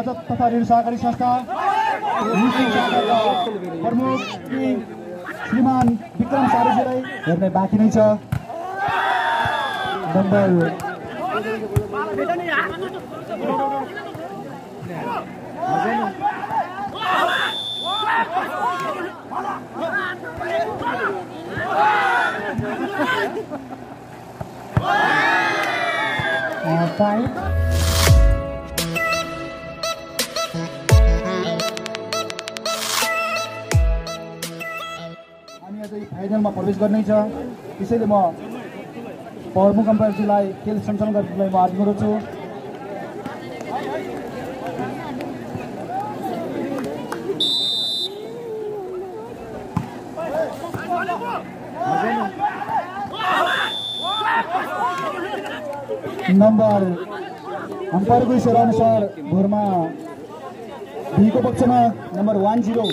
बचत तथा ऋण सहकारी संस्था प्रमुख श्रीमान विक्रम सारुजीलाई हेर्ने बाँकी नै छ। नम्बर हामी अझै फाइनलमा प्रवेश गर्नै छ। त्यसैले म प्रमुख अम्पायरजीलाई खेल सञ्चालन गर्नलाई म आग्रह गर्छु। नम्बर अम्पायरको इसारा अनुसार भोरमा बीको पक्षमा नम्बर 10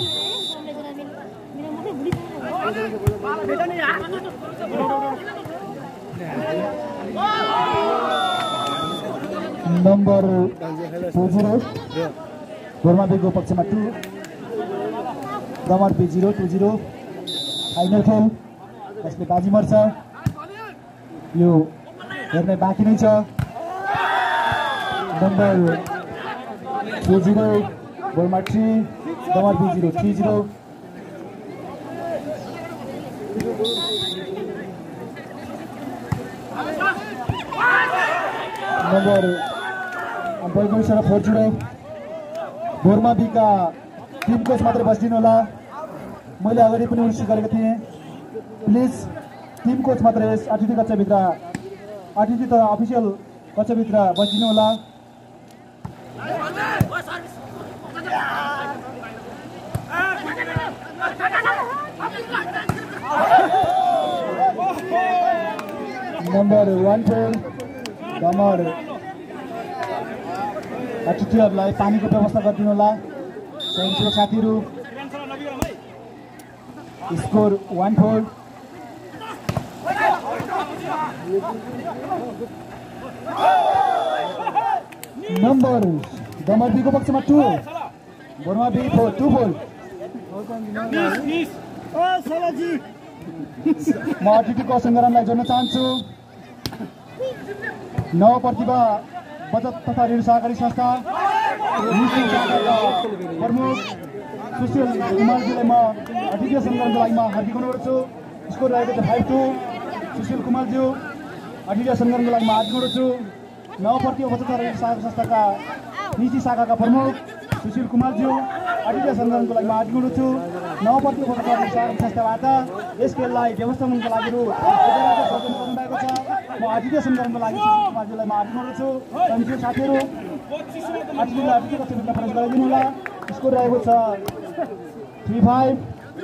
नम्बर 20 भोरमा बीको पक्षमा 2 दमर B0 20 फाइनल खेल यसले बाजी मर्छ। यो हेर्ने बाँकी नै छ। नम्बर 20 भोरमा 3 दमर B0 30 नम्बर अम्पायरको इसारा 40 भोरमा बीका टिम कोच मात्र बसिदिनु होला। मैले अगाडि पनि उल्लेख गरेको थिएँ, प्लिज टिम कोच मात्र यस अतिथि कक्षाभित्र अतिथि तथा अफिसियल कक्षाभित्र बसिदिनु होला। नम्बर 14 दमर अतिथिहरूलाई पानीको व्यवस्था गरिदिनु होला। स्वयंसेवक साथीहरू स्कोर 1-4 नम्बर दमर बीको पक्षमा 2 भोरमा B 2-4 म अतिथिको सङ्ग्रामलाई जोड्न चाहन्छु। नव प्रतिभा बचत तथा ऋण सहकारी संस्था प्रमुख सुशील कुमारजीलाई म अतिथि सङ्ग्रामको लागि म हार्दिक अनुरोध गर्छु। स्कोर रहेको छ 5-2 सुशील कुमारज्यू अतिथि सङ्ग्रामको लागि म हार्दिक अनुरोध गर्छु। नव प्रतिभा बचत तथा ऋण सहकारी संस्थाका निजी शाखाका प्रमुख सुशील कुमारज्यू अतिथि सङ्ग्रामको लागि म हार्दिक अनुरोध गर्छु। नव प्रतिभा बचत तथा ऋण सहकारी संस्थाबाट यस खेललाई व्यवस्थापनको लागि गर्नुभएको छ। म अतिथि सङ्ग्रामको लागि सुशील कुमारज्यूलाई म हार्दिक अनुरोध गर्छु। स्वयंसेवक साथीहरू अतिथिलाई अतिथि कक्षाभित्र प्रवेश गराइदिनु होला। स्कोर रहेको छ 3-5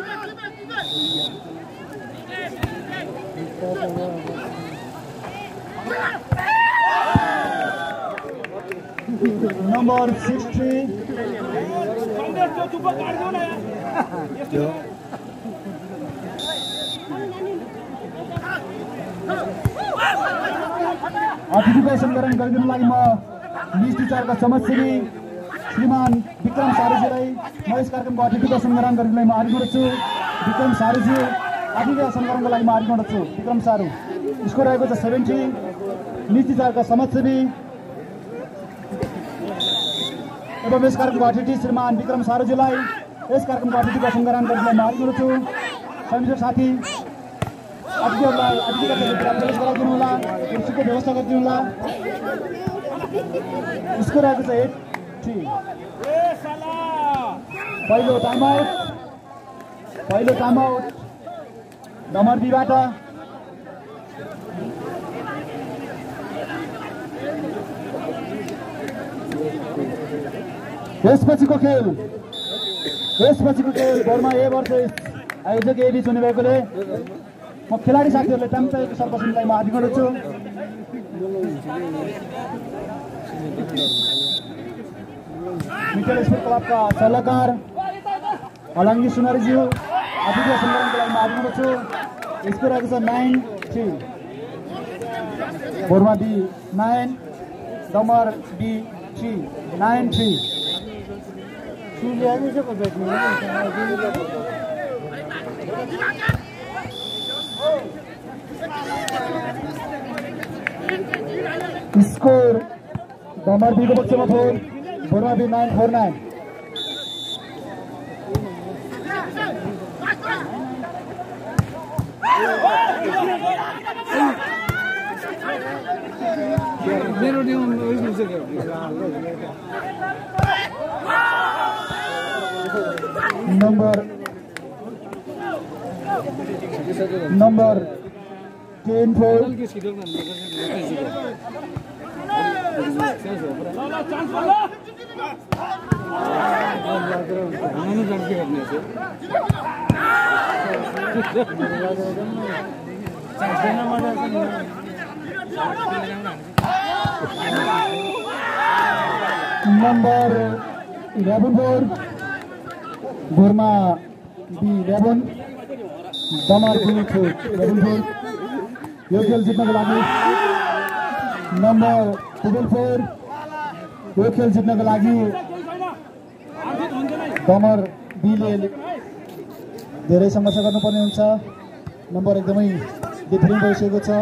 नम्बर 63 अतिथिको सङ्ग्राम गरिदिनु लागि म लिस्ट टिचरका समाजसेवी श्रीमान विक्रम सारुजीलाई म यस कार्यक्रमको अतिथिको सङ्ग्राम गरिदिनुलाई म हार्दिक अनुरोध गर्छु। विक्रम सारुजी अतिथि सङ्ग्रामको लागि म हार्दिक अनुरोध गर्छु। विक्रम सारू स्कोर रहेको छ 70 लिस्ट टिचरका समाजसेवी एवं यस कार्यक्रमको अतिथि श्रीमान विक्रम सारुजीलाई यस कार्यक्रमको अतिथिको सङ्ग्राम गरिदिनुलाई म हार्दिक अनुरोध गर्छु। स्वयंसेवक साथी अतिथिहरूलाई अतिथिको प्रवेश गराइदिनु होला। कुर्सीको व्यवस्था गरिदिनु होला। स्कोर रहेको छ 8-3 पहिलो टाइम आउट दमर बीबाट। यसपछिको खेल भोरमा ए वर्सेस आयोजक एबी चुने भएकोले म खेलाडी साथीहरूले टाइमको सर्वसम्मलाई म हार्दिक अनुरोध गर्छु। मिटल स्पोर्ट क्लबका सल्लाहकार अलङ्गी सुनारीज्यू अतिथि सङ्ग्रामको लागि म हार्दिक अनुरोध गर्छु। स्कोर रहेको छ 9-3 भोरमा B 9 दमर B 3 9-3 स्कोर दमर बीको पक्षमा 4 बोरमा बी 949 नंबर 10-4 नंबर 11-4 बोरमा बी 11 दमर बी 11-4 यो खेल जित्नको लागि नंबर 12-4 यो खेल जित्नको लागि दमर बीले धेरै समस्या गर्नुपर्ने हुन्छ नम्बर एकदमै डिफरेन्ट भइसकेको छ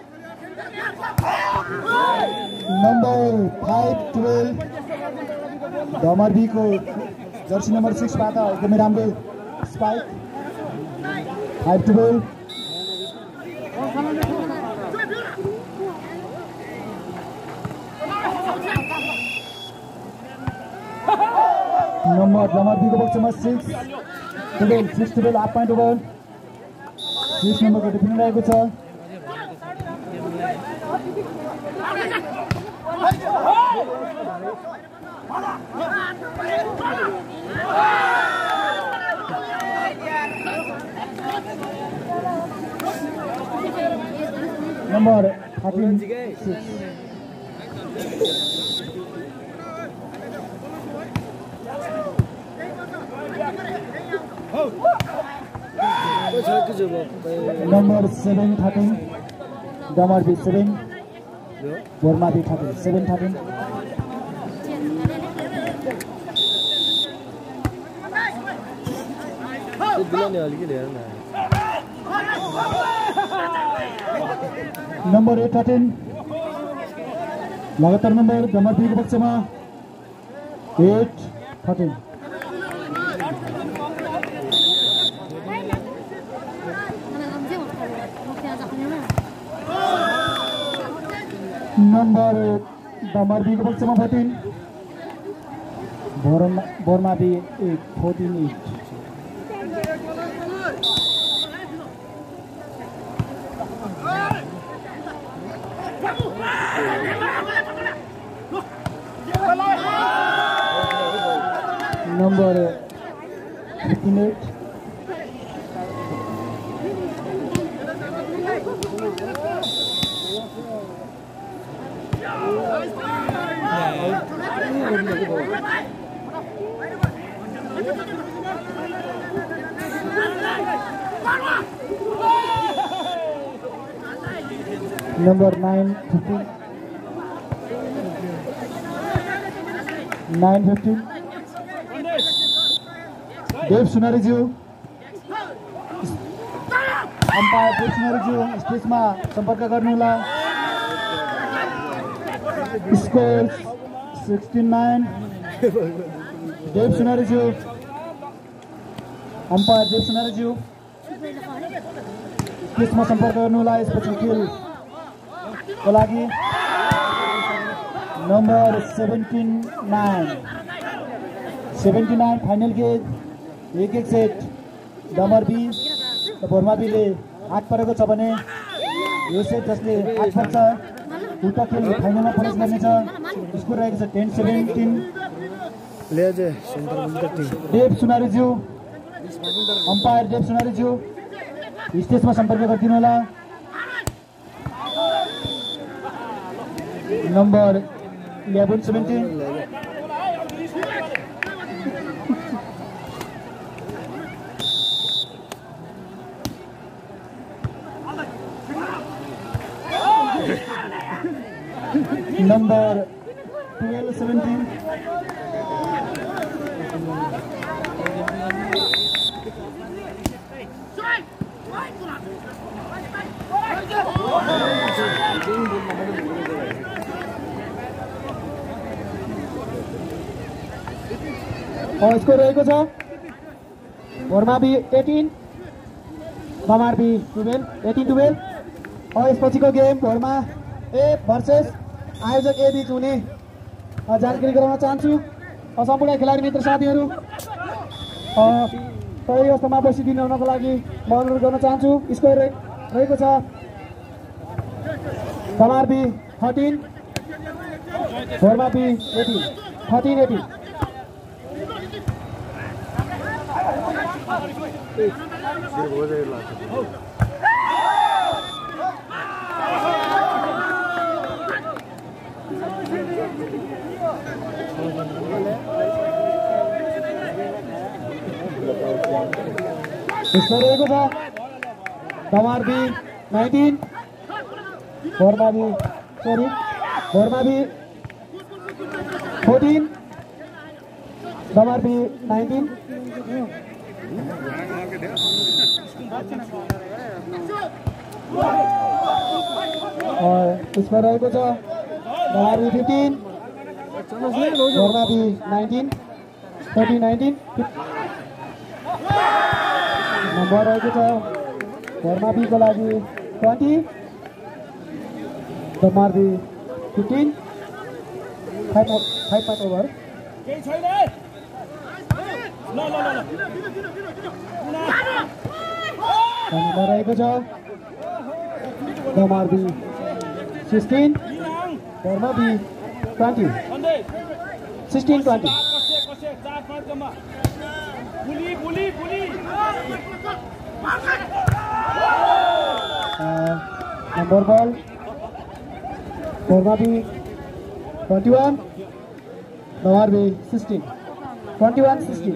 नंबर 5-12 दमर बीको जर्सी नंबर 6 बाट एकदमै राम्रो स्पाइक 5-12 नंबर दमर बीको पक्षमा 6-12 हाफ पॉइंट ओभर 6 नंबर को डिफेन्ड रहेको छ नंबर 13-6 नंबर 7-13 दमर बी 7 बोरमा बी 7-13 नंबर 8-13 लगातार नंबर दमर बी को पक्षमा 8-13 नंबर दमर बी को पक्षमा 14 बोरमा बी 14-8 नंबर 15-8 नंबर 9-15 देव सुनारीज्यू अम्पायर देव सुनारीज्यू स्टेजमा सम्पर्क गर्नुहोला स्कोर 16-9 देव सुनारीज्यू अम्पायर देव सुनारीज्यू स्टेजमा सम्पर्क गर्नुहोला यसपछि खेल को लागि नंबर 17-9 फाइनल गेम एक सेट दमर बी र बोरमा बीले 8 परेको छ भने यो सेट जसले 8 पर्छ उल्टा खेल फाइनलमा प्रवेश गर्नेछ स्कोर रहेको छ 10-17 देव सुनारीज्यू अम्पायर देव सुनारीज्यू स्टेजमा सम्पर्क गरिदिनु होला नंबर 11-17 नंबर 12-17 स्कोर रहेको छ भोरमा बी 18 दमार बी 12 18-12। यसपछिको गेम भोरमा ए भर्सेस आयोजक ए बीच हुने जानकारी गराउन चाहन्छु। सम्पूर्ण खेलाडी मित्र साथीहरू सही अवस्थामा बसिदिनु हुनको लागि म अनुरोध गर्न चाहन्छु। स्कोर रहेको छ दमार बी 13 भोरमा बी 18 13-18। स्कोर रहेको छ दमार बी 19 भोरमा बी 14 दमार बी 19। स्कोर रहेको छ दमार बी 15 भोरमा बी 19 14-19। नम्बर रहेको छ भोरमा बीको लागि 20 दमार बी 15 5 ओभर। नम्बर रहेको छ दमार बी 16 भोरमा बी 20 16-20। नंबर बॉल भोरमा बी 21 दमार बी 16 21-16।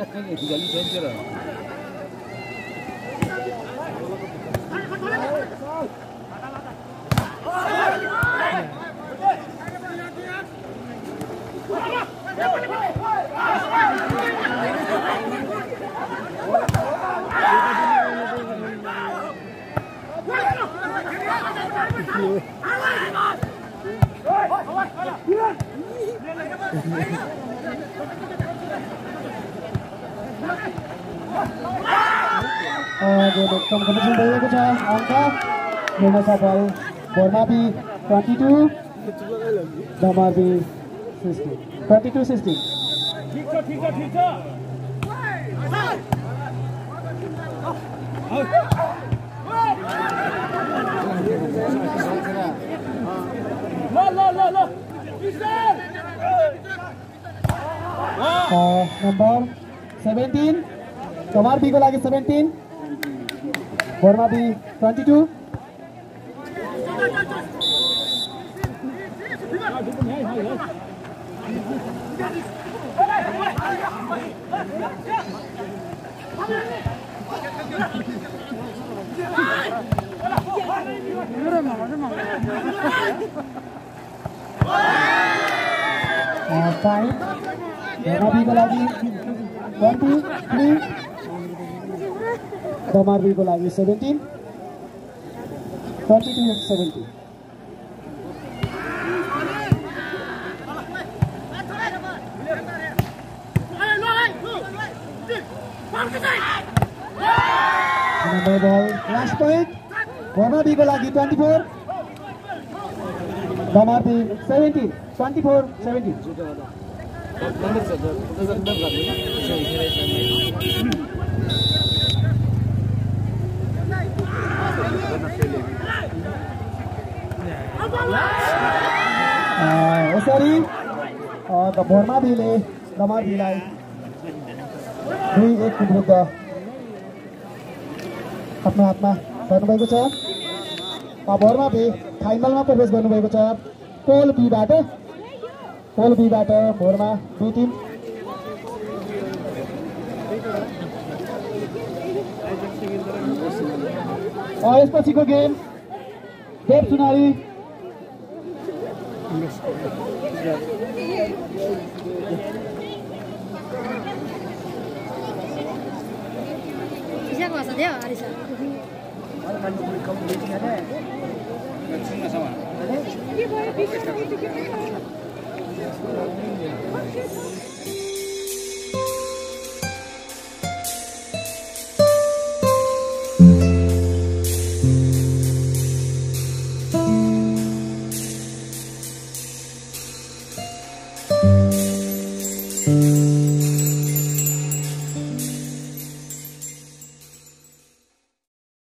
कम्पिटिसन भइरहेको छ अङ्क गर्न सफल भोरमा बी 22 दमार बी 16 22-16। नम्बर 17 दमार बी को लागि 17 भोरमा बी 22। फाइभ भोरमा बी को लागि 23 दमार बी को लागि 17 22-17। नंबर बॉल लास्ट पॉइंट भोरमा बी को लागि 24 दमार बी 17 24-17। यसरी भोरमा बीले दमार बीलाई 2-1 विरुद्ध आफ्नो हातमा गर्नुभएको छ। भोरमा बी फाइनलमा प्रवेश गर्नुभएको छ पोल बीबाट भोरमा बी टिम। यसपछिको गेम देव सुनारी Yes.